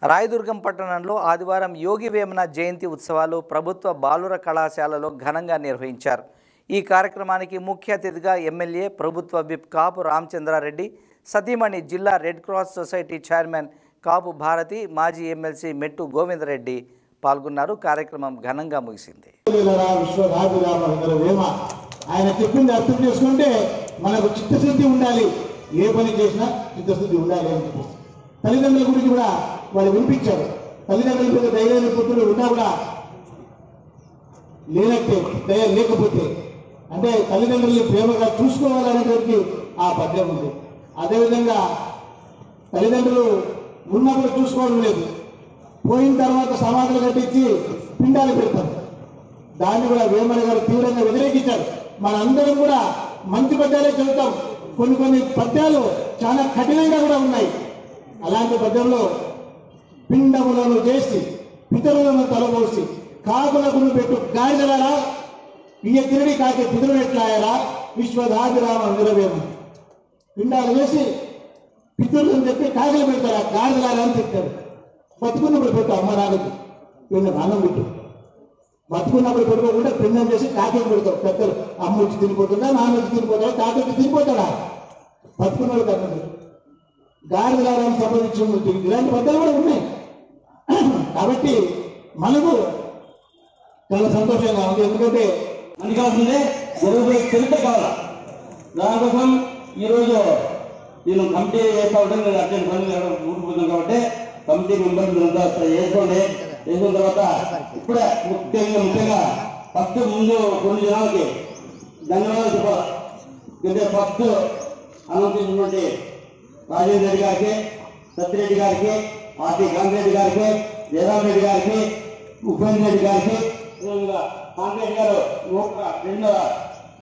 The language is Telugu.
రాయదుర్గం పట్టణంలో ఆదివారం యోగి వేమన జయంతి ఉత్సవాలు ప్రభుత్వ బాలుర కళాశాలలో ఘనంగా నిర్వహించారు। ఈ కార్యక్రమానికి ముఖ్య అతిథిగా ఎమ్మెల్యే ప్రభుత్వ విప్ కాపు రామచంద్రారెడ్డి, సతీమణి జిల్లా red cross society chairman Kapu Bharati, మాజీ ఎమ్మెల్సీ మెట్టు గోవిందరెడ్డి పాల్గొన్నారు। కార్యక్రమం ఘనంగా ముగిసింది। ఆయన చెప్పింది అర్థం చేసుకుంటే మనకు చిత్తశుద్ధి ఉండాలి, ఏ పని చేసినా చిత్తశుద్ధి ఉండాలి అని చెప్పేసి తల్లిదండ్రుల గురించి కూడా వాళ్ళు వినిపించారు। తల్లిదండ్రుల మీద దయలేని పుత్రులు ఉన్నా కూడా లేనట్టే, దయ లేకపోతే అంటే తల్లిదండ్రుల్ని ప్రేమగా చూసుకోవాలనేటువంటి ఆ పద్యం ఉంది। అదేవిధంగా తల్లిదండ్రులు ఉన్నప్పుడు చూసుకోవడం లేదు, పోయిన తర్వాత సమాధులు కట్టించి పిండాలు పెడతారు। దాన్ని కూడా వేమన గారు తీవ్రంగా వ్యతిరేకించారు। మనందరం కూడా మంచి పద్యాలే చదువుతాం, కొన్ని పద్యాలు చాలా కఠినంగా కూడా ఉన్నాయి। అలాంటి పద్యంలో పిండములను చేసి పితరులను తలపోసి కాకులకు పెట్టు గాడిదలారా ఇయ్య తిరిగి కాకే పితరులు ఎట్లాయరా విశ్వధాభిరామ నిరవేమ, పిండాలు చేసి పితరులను చెప్పి కాకులు పెడతారా గాడిదలారా అని చెప్తారు। బతుకున్నప్పుడు పెట్టు అమ్మ నాన్నకి పిండం అన్నం పెట్టు, బతుకున్నప్పుడు పెట్టుకోకుండా పిండం చేసి కాకేకి పెడతారు పెద్దలు। అమ్మ వచ్చి తినిపోతుందా, నాన్న వచ్చి తినిపోతాడా, తాత వచ్చి తినిపోతాడా, బతుకున్నప్పుడు అన్నం పెట్టు, గాడిదలారానికి సంబంధించిన ఇలాంటి పద్ధతులు కూడా ఉన్నాయి। కాబట్టి మనకు చాలా సంతోషంగా ఉంది, ఎందుకంటే మనకి కావాల్సిందే చరిత్ర కావాలా। దానికోసం ఈరోజు నేను కమిటీ చేస్తా ఉంటే నేను అర్జెంట్ పని ఊరుకుపోతాను కాబట్టి కమిటీ మెంబర్స్ వేసుకోండి। వేసిన తర్వాత ఇప్పుడే ముఖ్యంగా ఫస్ట్ ముందు కొన్ని జనాలకి ధన్యవాదాలు చెప్పాలి। ఎందుకంటే ఫస్ట్ అనుమతించినటువంటి రాజేంద్ర రెడ్డి గారికి, సత్యరెడ్డి గారికి, ఆర్టీ కాంగ్రెడ్డి గారికి, జయరామ్ రెడ్డి గారికి, ఉపేంద్ర రెడ్డి గారికి, కాంగ్రెడ్డి గారు రెండో